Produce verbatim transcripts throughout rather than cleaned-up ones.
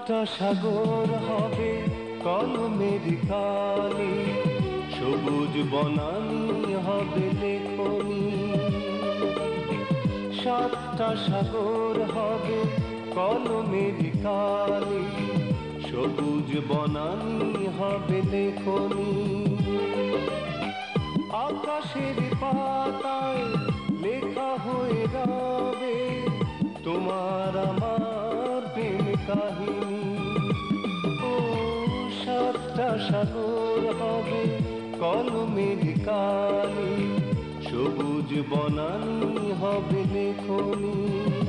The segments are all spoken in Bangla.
সাতটা সাগর হবে কলমের কালি, সবুজ বনানী হবে লেখনী। সাতটা সাগর হবে কলমের কালি, সবুজ বনানী হবে লেখনী। আকাশের পাতায় লেখা হয়ে যাবে তোমার আমার প্রেম কাহিনী। ও সাতটা সাগর হবে কলমের কালি, সবুজ বনানী হবে লেখনী।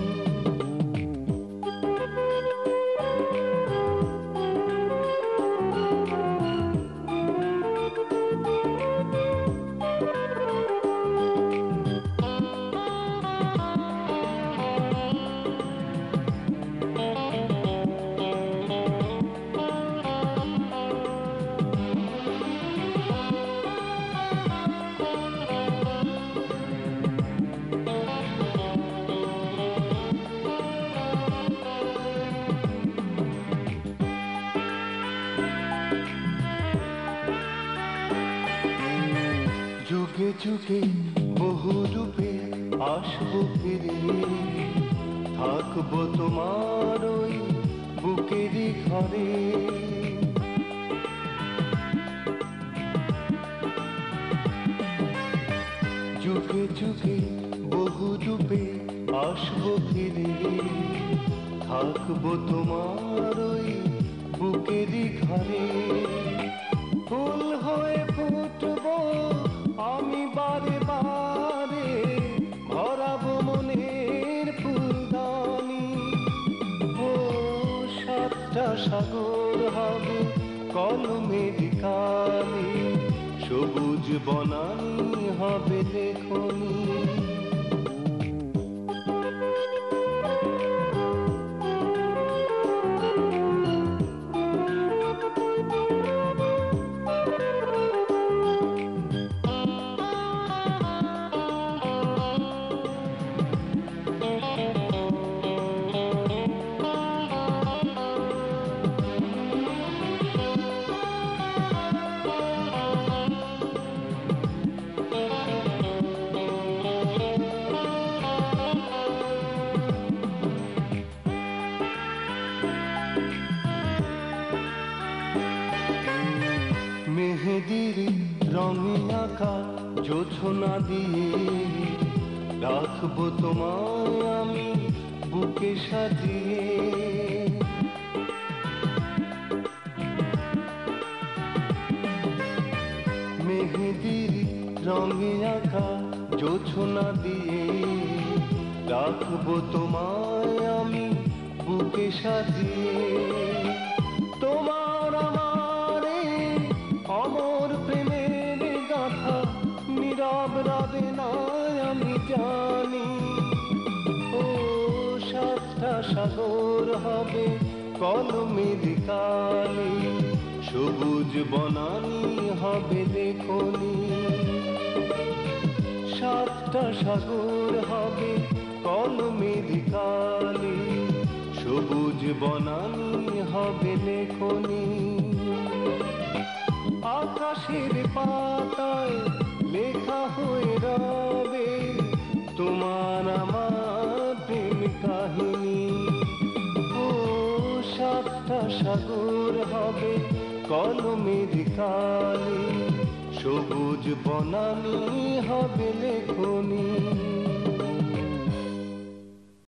যুগে যুগে বহু রূপে আসবো ফিরে, থাকবো তোমার ওই বুকেরই ঘরে। যুগে যুগে বহু রূপে আসবো ফিরে, থাকবো তোমার ওই বুকেরই ঘরে। ফুল হয়ে ফুটবো আমি বারে বারে, ভরাবো মনের ফুলদানি। ও সাতটা সাগর হবে কলমের কালি, সবুজ বনানী হবে লেখনী। মেহেদির রঙে আঁকা জোছনা দিয়ে, রাখবো তোমায় আমি বুকে সাজিয়ে। মেহেদির রঙে আঁকা জোছনা দিয়ে, রাখবো তোমায় আমি বুকে সাজিয়ে। তোমার আমারে অমর প্রেমের গাথা নীরব রবে না আমি জানি। ও সাতটা সাগর হবে কলমের কালি, সবুজ বনানী হবে লেখনী। সাতটা সাগর হবে কলমের কালি, সবুজ বনানী হবে লেখনী। আকাশের পাতায় লেখা হয়ে রবে তোমার আমার প্রেম কাহিনী। ও সাতটা সাগর হবে কলমের কালি, সবুজ বনানী হবে লেখনী।